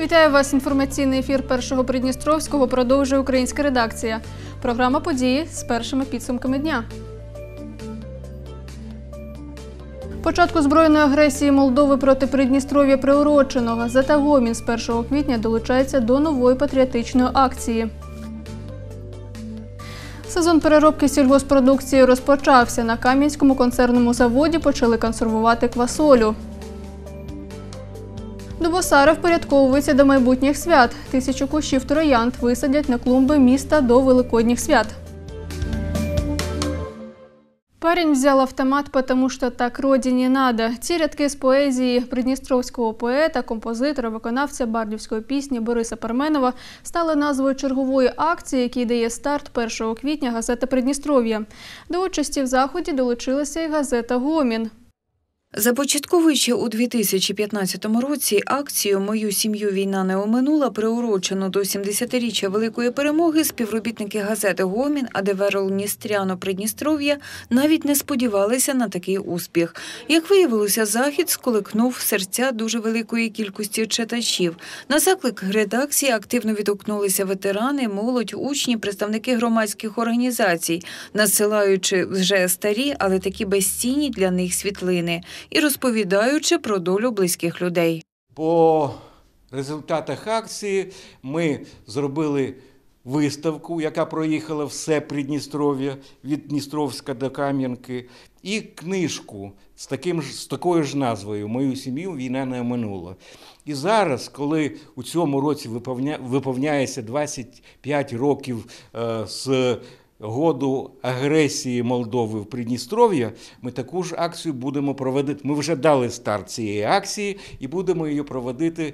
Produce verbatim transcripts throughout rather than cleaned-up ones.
Вітаю вас! Інформаційний ефір Першого Придністровського продовжує українська редакція. Програма «Події» з першими підсумками дня. Початку збройної агресії Молдови проти Придністров'я приурочено. Газета «Гомін» з першого квітня долучається до нової патріотичної акції. Сезон переробки сільгоспродукції розпочався. На Кам'янському консервному заводі почали консервувати квасолю. Дубосари впорядковуються до майбутніх свят. Тисячу кущів троянд висадять на клумби міста до Великодніх свят. Парень взял автомат, потому что так родине надо. Ці рядки з поезії придністровського поета, композитора, виконавця бардівської пісні Бориса Парменова стали назвою чергової акції, якій дає старт першого квітня газета «Придністров'я». До участі в заході долучилася і газета «Гомін». Започатковуючи у дві тисячі п'ятнадцятому році акцію «Мою сім'ю війна не оминула», приурочену до сімдесятиріччя Великої перемоги, співробітники газети «Гомін», Адеверол Ністряно Придністров'я навіть не сподівалися на такий успіх. Як виявилося, захід сколихнув серця дуже великої кількості читачів. На заклик редакції активно відгукнулися ветерани, молодь, учні, представники громадських організацій, надсилаючи вже старі, але такі безцінні для них світлини і розповідаючи про долю близьких людей. По результатах акції ми зробили виставку, яка проїхала все Придністров'я, від Дністровська до Кам'янки, і книжку з, таким, з такою ж назвою «Мою сім'ю війна не оминула». І зараз, коли у цьому році виповня, виповняється двадцять п'ять років е, з году агресії Молдови в Придністров'я, ми таку ж акцію будемо проводити. Ми вже дали старт цієї акції і будемо її проводити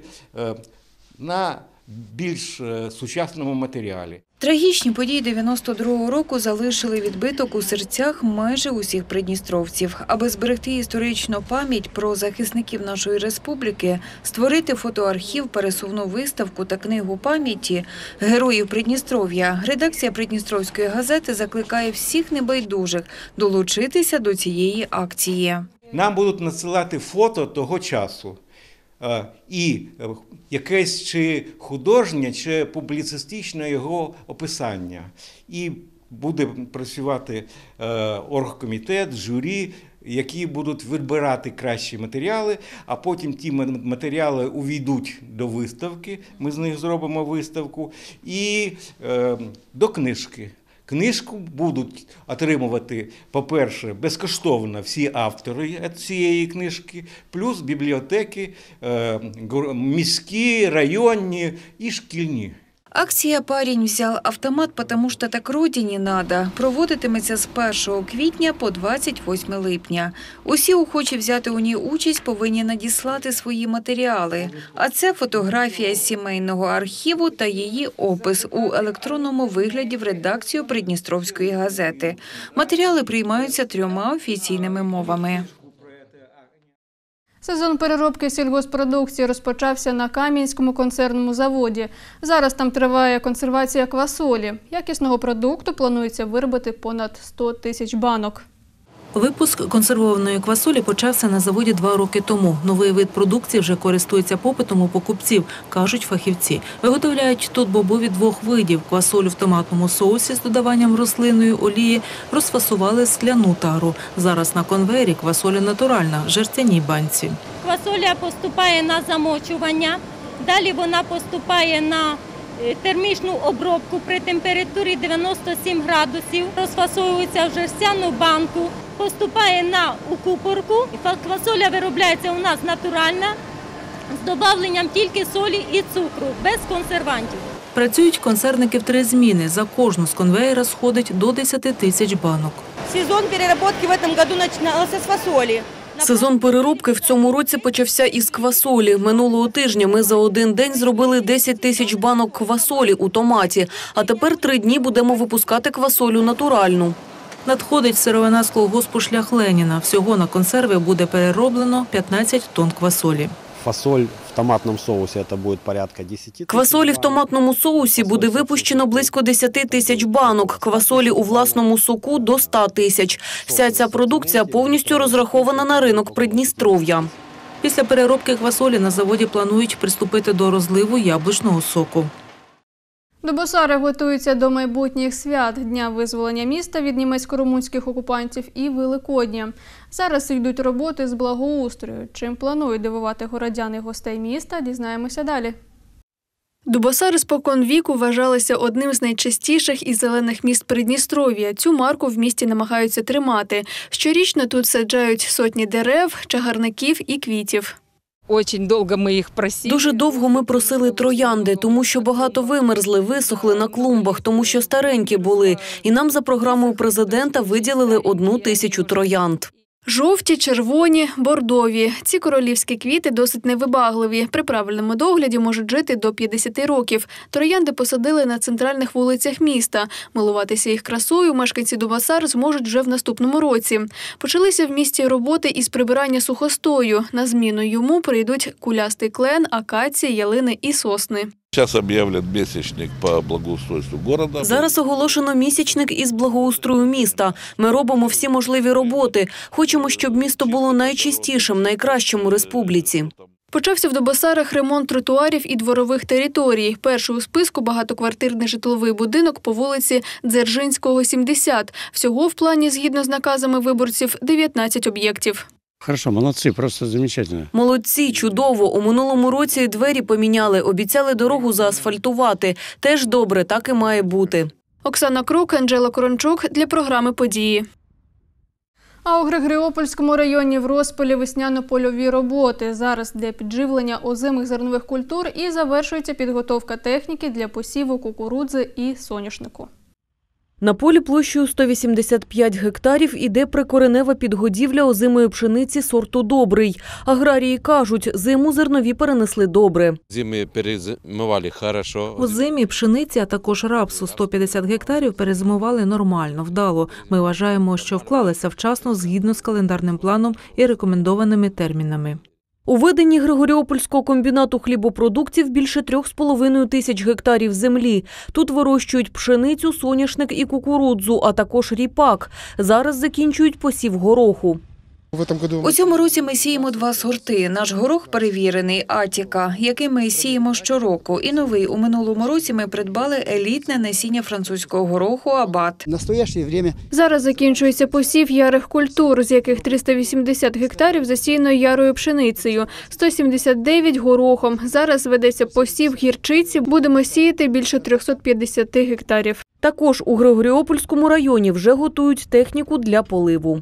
на більш сучасному матеріалі. Трагічні події дев'яносто другого року залишили відбиток у серцях майже усіх придністровців. Аби зберегти історичну пам'ять про захисників нашої республіки, створити фотоархів, пересувну виставку та книгу пам'яті героїв Придністров'я, редакція Придністровської газети закликає всіх небайдужих долучитися до цієї акції. Нам будуть надсилати фото того часу. І якесь чи художнє, чи публіцистичне його описання. І буде працювати оргкомітет, журі, які будуть вибирати кращі матеріали, а потім ті матеріали увійдуть до виставки, ми з них зробимо виставку, і до книжки. Книжку будуть отримувати, по-перше, безкоштовно всі автори цієї книжки, плюс бібліотеки міські, районні і шкільні. Акція «Парень взял автомат, потому что так родине надо» проводитиметься з першого квітня по двадцять восьме липня. Усі охочі взяти у ній участь повинні надіслати свої матеріали. А це фотографія сімейного архіву та її опис у електронному вигляді в редакцію Придністровської газети. Матеріали приймаються трьома офіційними мовами. Сезон переробки сільгоспродукції розпочався на Кам'янському консервному заводі. Зараз там триває консервація квасолі. Якісного продукту планується виробити понад сто тисяч банок. Випуск консервованої квасолі почався на заводі два роки тому. Новий вид продукції вже користується попитом у покупців, кажуть фахівці. Виготовляють тут бобові двох видів. Квасолю в томатному соусі з додаванням рослинної олії розфасували скляну тару. Зараз на конвейері квасоля натуральна, в жерстяній банці. Квасоля поступає на замочування, далі вона поступає на термічну обробку при температурі дев'яносто сім градусів, розфасовується в жерстяну банку, поступає на укупорку. Квасоля виробляється у нас натуральна, з додаванням тільки солі і цукру, без консервантів. Працюють консервники в три зміни. За кожну з конвейера сходить до десяти тисяч банок. Сезон переробки в цьому році починався з фасолі. Сезон переробки в цьому році почався із квасолі. Минулого тижня ми за один день зробили десять тисяч банок квасолі у томаті, а тепер три дні будемо випускати квасолю натуральну. Надходить сировина з колгоспу «Шлях Леніна». Всього на консерви буде перероблено п'ятнадцять тонн квасолі. Фасоль в томатному соусі це буде порядка десять тисяч. Квасолі в томатному соусі буде випущено близько десяти тисяч банок, квасолі у власному соку до ста тисяч. Вся ця продукція повністю розрахована на ринок Придністров'я. Після переробки квасолі на заводі планують приступити до розливу яблучного соку. Дубосари готуються до майбутніх свят – Дня визволення міста від німецько-румунських окупантів і Великодня. Зараз йдуть роботи з благоустрою. Чим планують дивувати городян і гостей міста, дізнаємося далі. Дубосари спокон віку вважалися одним з найчистіших і зелених міст Придністров'я. Цю марку в місті намагаються тримати. Щорічно тут саджають сотні дерев, чагарників і квітів. Дуже довго ми просили троянди, тому що багато вимерзли, висохли на клумбах, тому що старенькі були. І нам за програмою президента виділили одну тисячу троянд. Жовті, червоні, бордові. Ці королівські квіти досить невибагливі. При правильному догляді можуть жити до п'ятдесят років. Троянди посадили на центральних вулицях міста. Милуватися їх красою мешканці Дубосар зможуть вже в наступному році. Почалися в місті роботи із прибирання сухостою. На зміну йому прийдуть кулястий клен, акації, ялини і сосни. Зараз об'являть місячник по благоустройству міста. Зараз оголошено місячник із благоустрою міста. Ми робимо всі можливі роботи. Хочемо, щоб місто було найчистішим, найкращим у республіці. Почався в Дубосарах ремонт тротуарів і дворових територій. Перший у списку – багатоквартирний житловий будинок по вулиці Дзержинського, сімдесят. Всього в плані, згідно з наказами виборців, дев'ятнадцять об'єктів. Хорошо, молодці, просто замечательно. Молодці, чудово. У минулому році двері поміняли, обіцяли дорогу заасфальтувати. Теж добре, так і має бути. Оксана Крук, Анжела Корончук для програми «Події». А у Григоріопольському районі в розпалі весняно-польові роботи. Зараз йде підживлення озимих зернових культур і завершується підготовка техніки для посіву кукурудзи і соняшнику. На полі площею сто вісімдесят п'ять гектарів іде прикоренева підгодівля озимої пшениці сорту «Добрий». Аграрії кажуть, зиму зернові перенесли добре. Зими перезимували хорошо. Озимі, пшениці, а також рапсу сто п'ятдесят гектарів перезимували нормально, вдало. Ми вважаємо, що вклалися вчасно згідно з календарним планом і рекомендованими термінами. У веденні Григоріопольського комбінату хлібопродуктів більше трьох з половиною тисяч гектарів землі. Тут вирощують пшеницю, соняшник і кукурудзу, а також ріпак. Зараз закінчують посів гороху. У цьому році ми сіємо два сорти. Наш горох перевірений – Атіка, який ми сіємо щороку. І новий. У минулому році ми придбали елітне насіння французького гороху «Абат». Зараз закінчується посів ярих культур, з яких триста вісімдесят гектарів засіяно ярою пшеницею, сто сімдесят дев'ять – горохом. Зараз ведеться посів гірчиці, будемо сіяти більше трьохсот п'ятдесяти гектарів. Також у Григоріопольському районі вже готують техніку для поливу.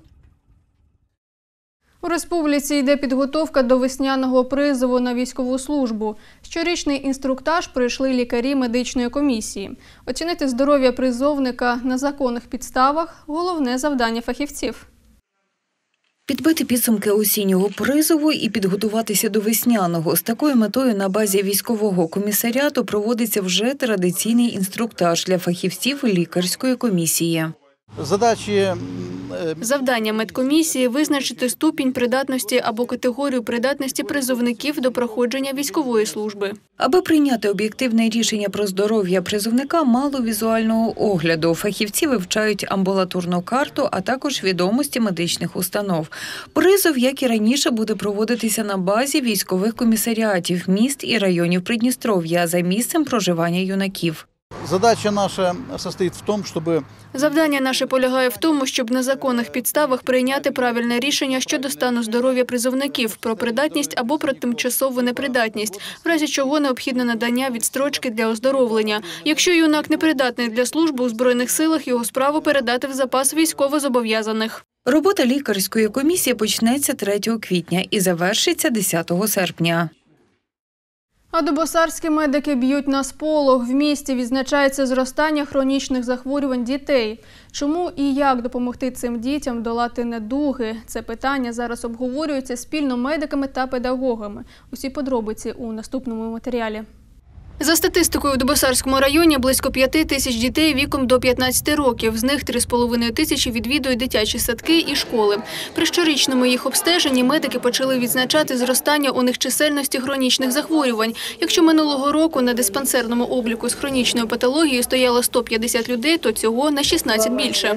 У республіці йде підготовка до весняного призову на військову службу. Щорічний інструктаж пройшли лікарі медичної комісії. Оцінити здоров'я призовника на законних підставах – головне завдання фахівців. Підбити підсумки осіннього призову і підготуватися до весняного. З такою метою на базі військового комісаріату проводиться вже традиційний інструктаж для фахівців лікарської комісії. Задачі... Завдання медкомісії – визначити ступінь придатності або категорію придатності призовників до проходження військової служби. Аби прийняти об'єктивне рішення про здоров'я призовника, мало візуального огляду. Фахівці вивчають амбулаторну карту, а також відомості медичних установ. Призов, як і раніше, буде проводитися на базі військових комісаріатів міст і районів Придністров'я за місцем проживання юнаків. Задача наша состоїть в тому, щоб... Завдання наше полягає в тому, щоб на законних підставах прийняти правильне рішення щодо стану здоров'я призовників про придатність або про тимчасову непридатність, в разі чого необхідне надання відстрочки для оздоровлення. Якщо юнак непридатний для служби у Збройних силах, його справу передати в запас військовозобов'язаних. Робота лікарської комісії почнеться третього квітня і завершиться десятого серпня. А дубосарські медики б'ють на сполох. В місті відзначається зростання хронічних захворювань дітей. Чому і як допомогти цим дітям долати недуги? Це питання зараз обговорюється спільно медиками та педагогами. Усі подробиці у наступному матеріалі. За статистикою, в Дубосарському районі близько п'яти тисяч дітей віком до п'ятнадцяти років. З них три з половиною тисячі відвідують дитячі садки і школи. При щорічному їх обстеженні медики почали відзначати зростання у них чисельності хронічних захворювань. Якщо минулого року на диспансерному обліку з хронічною патологією стояло сто п'ятдесят людей, то цього на шістнадцять більше.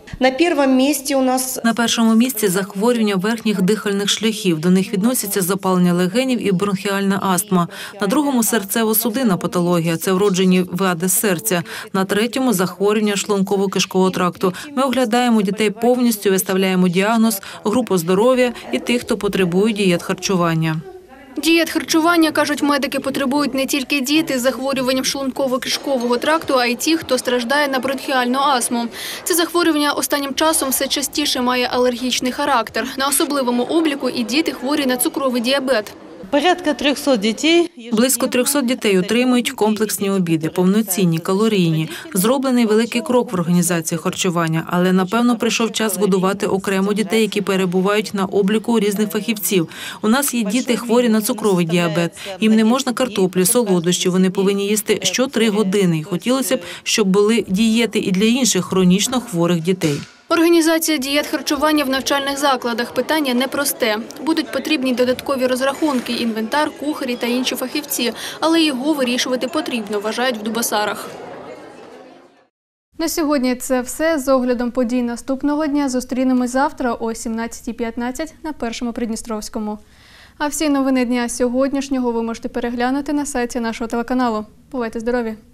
На первом месте у нас На першому місці захворювання верхніх дихальних шляхів. До них відносяться запалення легенів і бронхіальна астма. На другому – серцево-судинна патологія – це вроджені вади серця. На третьому – захворювання шлунково-кишкового тракту. Ми оглядаємо дітей повністю, виставляємо діагноз, групу здоров'я і тих, хто потребує дієт харчування. Дієт харчування, кажуть медики, потребують не тільки діти з захворюванням шлунково-кишкового тракту, а й ті, хто страждає на бронхіальну астму. Це захворювання останнім часом все частіше має алергічний характер. На особливому обліку і діти хворі на цукровий діабет. Порядка трьохсот дітей. Близько трьохсот дітей отримують комплексні обіди, повноцінні, калорійні. Зроблений великий крок в організації харчування, але, напевно, прийшов час годувати окремо дітей, які перебувають на обліку різних фахівців. У нас є діти хворі на цукровий діабет. Їм не можна картоплі, солодощі, вони повинні їсти що три години. І хотілося б, щоб були дієти і для інших хронічно хворих дітей. Організація дієт харчування в навчальних закладах – питання непросте. Будуть потрібні додаткові розрахунки, інвентар, кухарі та інші фахівці, але його вирішувати потрібно, вважають в Дубосарах. На сьогодні це все. З оглядом подій наступного дня зустрінемось завтра о сімнадцятій п'ятнадцять на Першому Придністровському. А всі новини дня сьогоднішнього ви можете переглянути на сайті нашого телеканалу. Бувайте здорові!